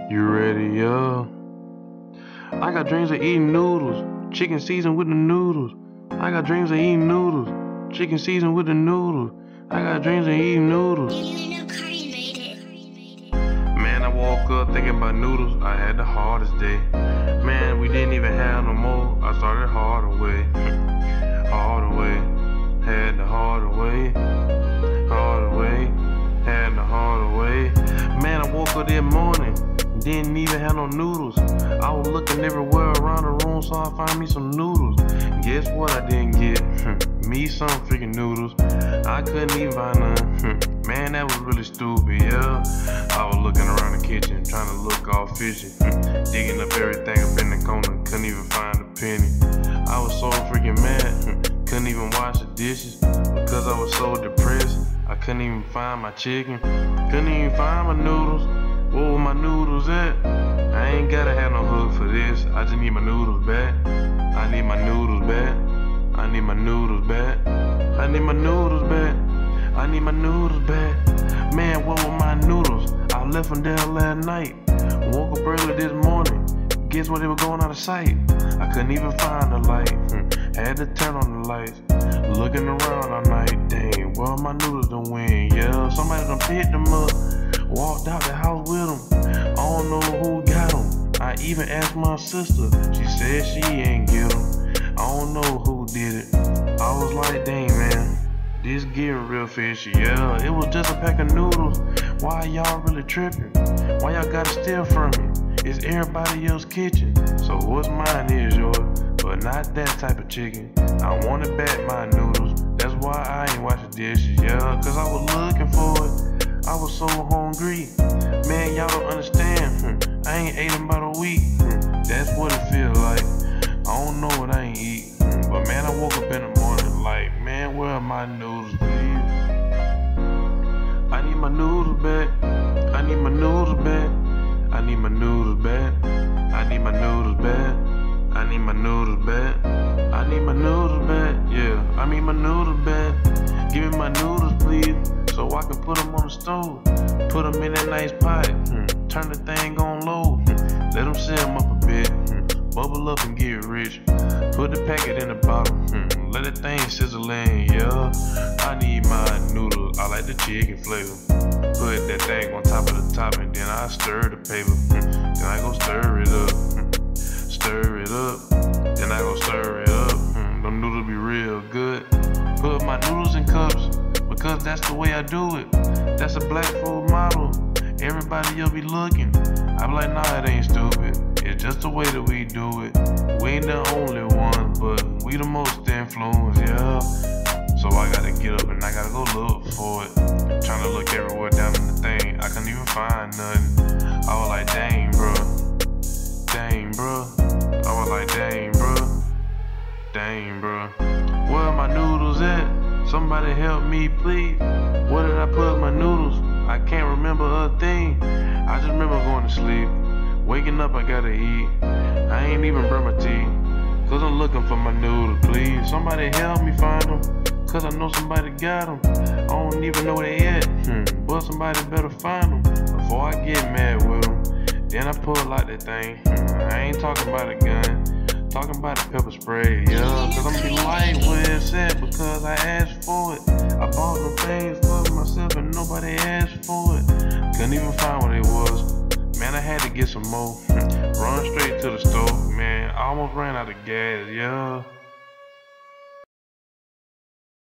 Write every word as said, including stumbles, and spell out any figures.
You ready, yeah? I got dreams of eating noodles, chicken seasoned with the noodles. I got dreams of eating noodles, chicken seasoned with the noodles. I got dreams of eating noodles. Man, I woke up thinking about noodles. I had the hardest day. Man, we didn't even have no more. I started harder way, harder way. Had the harder way, harder way. Had the harder way. Man, I woke up that morning. Didn't even have no noodles. I was looking everywhere around the room, so I found me some noodles. Guess what I didn't get? Me some freaking noodles. I couldn't even find none. Man, that was really stupid, yeah. I was looking around the kitchen, trying to look all fishy. Digging up everything up in the corner, couldn't even find a penny. I was so freaking mad, couldn't even wash the dishes because I was so depressed. I couldn't even find my chicken, couldn't even find my noodles. Where were my noodles at? I ain't gotta have no hook for this. I just need my noodles back. I need my noodles back. I need my noodles back. I need my noodles back. I need my noodles back. Man, where were my noodles? I left them there last night. Woke up early this morning. Guess what? They were going out of sight. I couldn't even find the light. Hmm. Had to turn on the lights. Looking around all night. Dang, well my noodles done win. Yeah, somebody done picked them up. Walked out the house with them. I don't know who got them. I even asked my sister. She said she ain't get them. I don't know who did it. I was like, dang man, this getting real fishy. Yeah, it was just a pack of noodles. Why y'all really tripping? Why y'all gotta steal from me? It's everybody else's kitchen. So what's mine is yours, but not that type of chicken. I wanted back my noodles. That's why I ain't wash the dishes. Yeah, cause I was looking for it. I was so hungry. Man, y'all don't understand. Hmm. I ain't ate in about a week. Hmm. That's what it feel like. I don't know what I ain't eat. Hmm. But man, I woke up in the morning like, man, where are my noodles, please? I need my noodles back. I need my noodles back. I need my noodles back. I need my noodles back. I need my noodles back. I need my noodles back. Yeah, I need my noodles back. Give me my noodles, please. So I can put them on the stove, put them in that nice pot, hmm. Turn the thing on low, hmm. Let them sim up a bit, hmm. Bubble up and get rich, put the packet in the bottle, hmm. Let the thing sizzle in, yeah. I need my noodles, I like the chicken flavor. Put that thing on top of the topping, then I stir the paper, hmm. Then I go stir it up, hmm. Stir it up, then I go stir it up, hmm. Them noodles be real good. Put my noodles in cups, because that's the way I do it. That's a black food model. Everybody else be looking. I be like, nah, it ain't stupid. It's just the way that we do it. We ain't the only ones, but we the most influenced, yeah. So I gotta get up and I gotta go look for it. Trying to look everywhere down in the thing. I couldn't even find nothing. I was like, dang, bro. Dang, bro. I was like, dang, bro. Dang, bro. Where are my noodles at? Somebody help me, please. Where did I put my noodles? I can't remember a thing. I just remember going to sleep. Waking up, I gotta eat. I ain't even brush my teeth, cause I'm looking for my noodles, please. Somebody help me find them, cause I know somebody got them. I don't even know where they at, hmm. But somebody better find them before I get mad with them. Then I pull out that thing. Hmm. I ain't talking about a gun. Talking about the pepper spray, yeah. Cause I'm gonna be like where it's at because I asked for it. I bought them things for myself and nobody asked for it. Couldn't even find what it was. Man, I had to get some more. Run straight to the store, man. I almost ran out of gas, yeah.